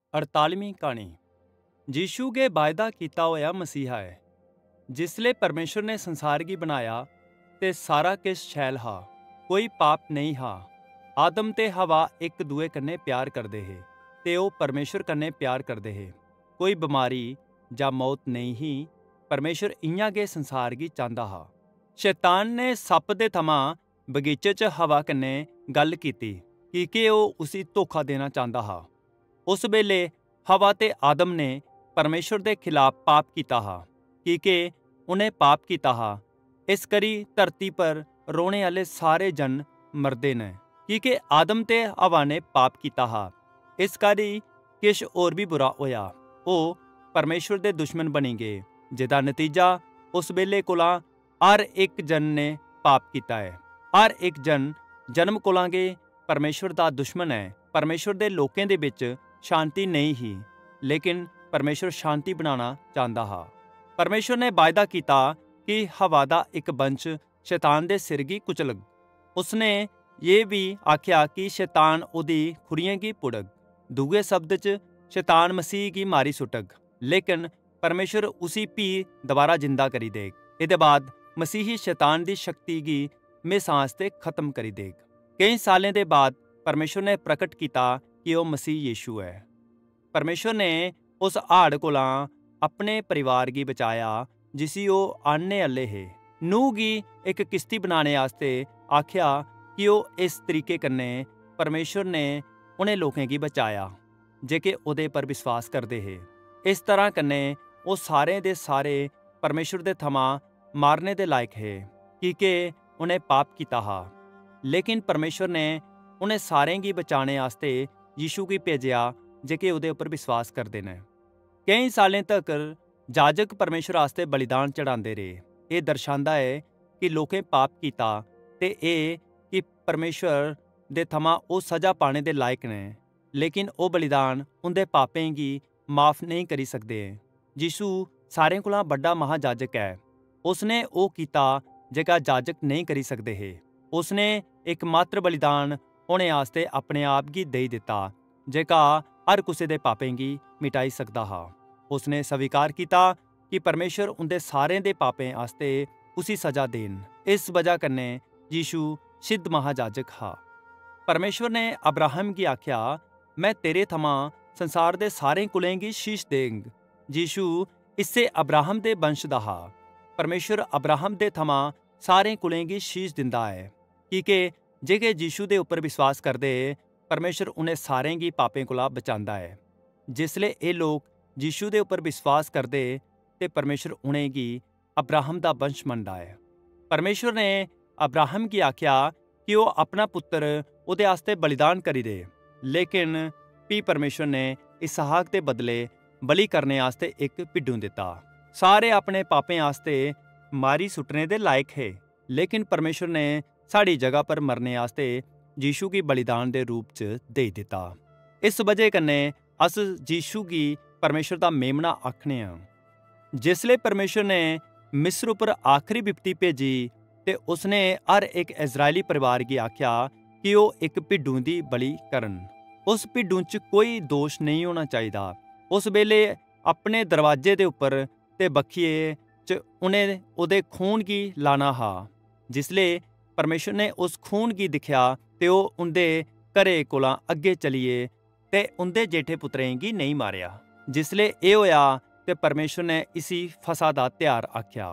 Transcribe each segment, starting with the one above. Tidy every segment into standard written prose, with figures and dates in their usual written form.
48वीं कहानी यीशु के वायदा किया होया मसीहा है। जिसले परमेश्वर ने संसार गी बनाया ते सारा किश शैल हा, कोई पाप नहीं हा। आदम ते हवा एक दूए कन्ने प्यार करदे हे ते ओह परमेश्वर कन्ने प्यार करदे हे। कोई बीमारी जां मौत नहीं ही। परमेश्वर इयां गै संसार गी चाहंदा हा। शैतान ने सप दे थमां बगीचे च हवा कन्ने गल कीती कि ओह उसी धोखा देना चाहंदा हा। उस वेले हवा ते आदम ने परमेश्वर दे खिलाफ पाप किया हा कि उन्हें पाप किया हा। इस करी धरती पर रोने वाले सारे जन मरदे ने कि आदम ते हवा ने पाप किया हा। इस करी किश होर भी बुरा होया, ओह परमेश्वर दे दुश्मन बनी गए, जिदा नतीजा उस वेले कोला हर एक जन ने पाप किया है। हर एक जन जन्म कोला गै परमेश्वर दा दुश्मन है। परमेश्वर दे लोकें दे विच शांति नहीं ही, लेकिन परमेश्वर शांति बनाना चाहता हा। परमेश्वर ने वायदा किया कि हवा दा एक वंश शैतान दे सिर गी कुचलग। उसने ये भी आख्या कि शैतान ओदी खुरियें गी पुड़ग। दूए शब्द च शैतान मसीह गी मारी सुटग, लेकिन परमेश्वर उसी भी दोबारा जिंदा करी देग। इहदे बाद मसीही शैतान दी शक्ति गी हमेशा आस्ते खत्म करी देग। कई सालें दे बाद परमेश्वर ने प्रकट किया कि वह मसीह यीशु है। परमेश्वर ने उस हाड़ कोला अपने परिवार गी बचाया जिसी ओह आने आले हे। नूह गी एक किश्ती बनाने आस्ते आख्या कि ओह इस तरीके कन्ने परमेश्वर ने उन्हें लोकें गी बचाया जेके ओहदे पर विश्वास करते हे। इस तरह कन्ने ओह सारे दे सारे परमेश्वर दे थमां मारने दे लायक हे कि उन्हें पाप किया हा। लेकिन परमेश्वर ने उन्हें सारें गी बचाने आस्ते यीशु गी भेजिया जेके उहदे उपर विश्वास करते हैं। कई सालें तक जाजक परमेश्वर आस्ते बलिदान चढ़ाते रहे। ये दर्शांदा है कि लोकें पाप किया ते एह कि परमेश्वर दे थमां ओह सज़ा पाने दे लायक ने, लेकिन ओह बलिदान उनके पापें गी माफ़ नहीं करी सकते। यीशु सारें कोला बड़ा महाजाजक है। उसने ओह किया जेका जाजक नहीं करी सकते हे। उसने एक मात्र बलिदान होने आस्ते अपने आप गी देई दिता जेका हर कुसे दे पापें गी मिटाई सकदा हा। उसने स्वीकार किया कि परमेश्वर उनके सारें दे पापें आस्ते उसी सज़ा देन। इस वजह कन्ने यीशु सिद्ध महाजाजक हा। परमेश्वर ने अब्राहम की आख्या, मैं तेरे थमां संसार दे सारें कुलें गी शीश देंग। यीशु इससे अब्राहम दे वंश दा हा। परमेश्वर अब्राहम दे थमां सारें कुलें गी शीश दिंदा है कि जेके यीशु दे उपर विश्वास करदे परमेश्वर उन्हें सारें गी पापें कोला बचांदा है। जिसले ये लोग यीशु दे उपर विश्वास करदे ते परमेश्वर उन्हें गी अब्राहम दा वंश मनदा है। परमेश्वर ने अब्राहम की आख्या कि वह अपना पुत्र उहदे आस्ते बलिदान करी दे, लेकिन भी परमेश्वर ने इसहाक दे बदले बलि करने आस्ते एक भिड्डू दिता। सारे अपने पापें आस्ते मारी सुटने दे लायक है, लेकिन परमेश्वर ने साड़ी जगह पर मरने आस्ते यीशु की बलिदान दे रूप च दे दिता। इस वजह कन्ने अस यीशु की परमेश्वर दा मेमना आखने हां। जिसले परमेश्वर ने मिस्र उपर आखिरी विपत्ति भेजी ते उसने हर एक इजरायली परिवार की आख्या कि वह एक भिड्डू दी बलि करन। उस भिड्डू च कोई दोष नहीं होना चाहिए। उस वेले अपने दरवाजे दे उपर ते बखिए च उन्हें उहदे खून की लाना हा। जिसले परमेश्वर ने उस खून की दिखया ते ओह उनदे घरे कोला अगे चलिए ते उनदे जेठे पुत्रें गी नहीं मारिया। जिसले एह होया ते परमेश्वर ने इसी फसह दा त्योहार आख्या।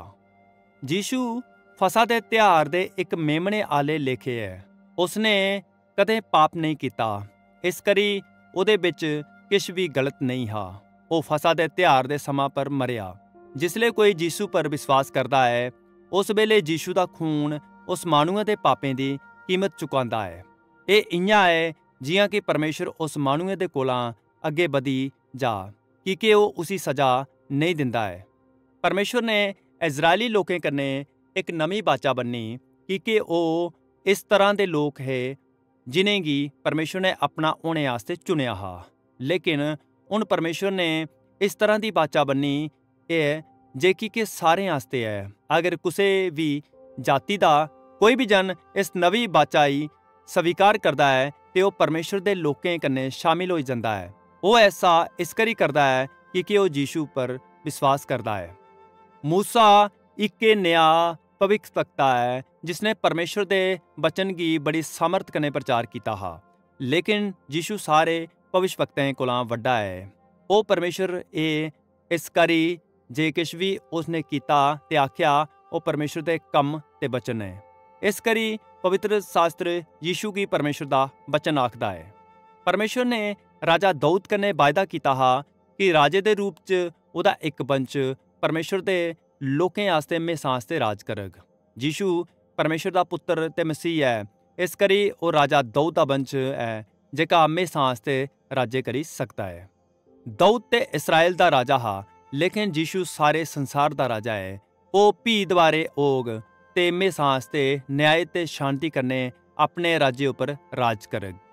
यीशु फसह दे त्योहार दे एक मेमने आले लेखे है। उसने कदे पाप नहीं किया, इस करी उहदे विच किश भी गलत नहीं हा। ओह फसह दे त्योहार दे समा पर मरिया। जिसले कोई यीशु पर विश्वास करता है, उस वेले यीशु दा खून उस मानुए दे पापें दी कीमत चुकांदा है। ये इयां है जियां कि परमेश्वर उस मानुए दे कोला अगे बधी जा कि वह उसी सज़ा नहीं दिंदा है। परमेश्वर ने इजरायली लोकें कन्ने एक नवी बाचा बन्नी कि वह इस तरह दे लोग है जिन्हें गी परमेश्वर ने अपना होने आस्ते चुनिया हा। लेकिन हुण परमेश्वर ने इस तरह की बाचा बन्नी है जेकी कि सारें आस्ते है। अगर कुसे भी जाति दा कोई भी जन इस नवी बाचाई स्वीकार करता है तो वह परमेश्वर दे लोकें कन्ने शामिल हो जाता है। ਉਹ ਐਸਾ ਇਸ ਕਰੀ ਕਰਦਾ ਹੈ ਕਿ ਉਹ ਯੀਸ਼ੂ ਉੱਪਰ ਵਿਸ਼ਵਾਸ ਕਰਦਾ ਹੈ। मूसा एक नया भविष्यवक्ता है जिसने परमेश्वर दे वचन की बड़ी सामर्थ कने प्रचार किया हा, लेकिन यीशु सारे भविष्यवक्ताएं कोला वड्डा है। वो परमेश्वर इस करी जे किश भी उसने किया ते आख्या वो परमेश्वर दे कम ते वचन है। इस करी पवित्र शास्त्र यीशु की परमेश्वर दा वचन आखदा है। परमेश्वर ने राजा दाऊद कने वायदा किया हा कि राजे दे रूप च उहदा एक वंश परमेश्वर दे लोकें आस्ते हमेशा आस्ते राज करग। यीशु परमेश्वर दा पुत्र ते मसीह है, इस करी वो राजा दाऊद दा वंश है जेका हमेशा आस्ते राज्य करी सकता है। दाऊद ते इसराइल दा राजा हा, लेकिन यीशु सारे संसार दा राजा है। वो भी द्वारे होग ते हमेशा आस्ते न्याय ते शांति करने अपने राज्य उपर राज करग।